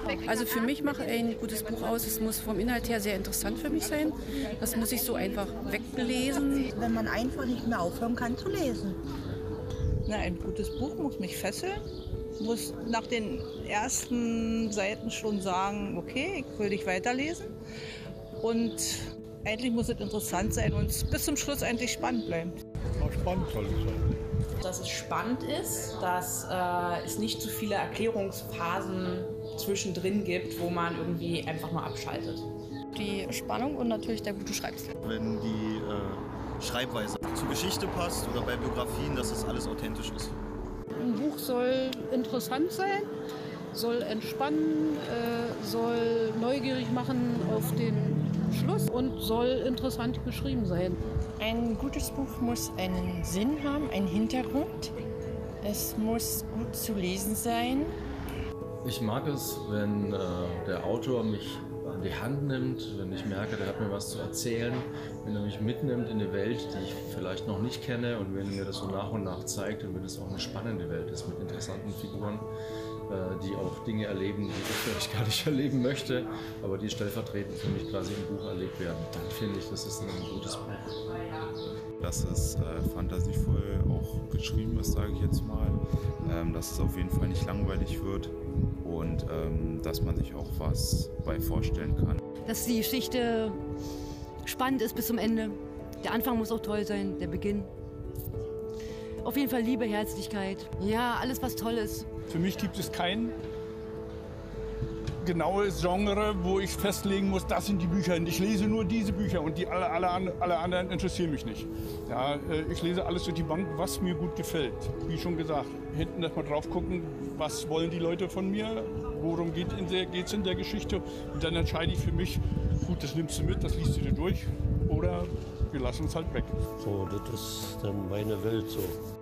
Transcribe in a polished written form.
Also für mich macht ein gutes Buch aus, es muss vom Inhalt her sehr interessant für mich sein. Das muss ich so einfach weglesen. Wenn man einfach nicht mehr aufhören kann zu lesen. Na, ein gutes Buch muss mich fesseln, muss nach den ersten Seiten schon sagen, okay, ich will dich weiterlesen. Und eigentlich muss es interessant sein und bis zum Schluss eigentlich spannend bleiben. Auch spannend soll es sein. Dass es spannend ist, dass es nicht zu viele Erklärungsphasen zwischendrin gibt, wo man irgendwie einfach nur abschaltet. Die Spannung und natürlich der gute Schreibstil. Wenn die Schreibweise zur Geschichte passt oder bei Biografien, dass das alles authentisch ist. Ein Buch soll interessant sein, soll entspannen, soll neugierig machen auf den Schluss und soll interessant geschrieben sein. Ein gutes Buch muss einen Sinn haben, einen Hintergrund. Es muss gut zu lesen sein. Ich mag es, wenn der Autor mich an die Hand nimmt, wenn ich merke, der hat mir was zu erzählen, wenn er mich mitnimmt in eine Welt, die ich vielleicht noch nicht kenne und wenn er mir das so nach und nach zeigt und wenn es auch eine spannende Welt ist mit interessanten Figuren, die auch Dinge erleben, die ich vielleicht gar nicht erleben möchte, aber die stellvertretend für mich quasi im Buch erlebt werden. Dann finde ich, das ist ein gutes Buch. Dass es fantasievoll auch geschrieben ist, sage ich jetzt mal, dass es auf jeden Fall nicht langweilig wird und dass man sich auch was bei vorstellen kann. Dass die Geschichte spannend ist bis zum Ende. Der Anfang muss auch toll sein, der Beginn. Auf jeden Fall Liebe, Herzlichkeit. Ja, alles was toll ist. Für mich gibt es kein genaues Genre, wo ich festlegen muss, das sind die Bücher. Ich lese nur diese Bücher und alle anderen interessieren mich nicht. Ja, ich lese alles durch die Bank, was mir gut gefällt. Wie schon gesagt, hinten erstmal drauf gucken, was wollen die Leute von mir, worum geht es in der Geschichte. Und dann entscheide ich für mich, gut, das nimmst du mit, das liest du dir durch oder wir lassen es halt weg. So, das ist dann meine Welt so.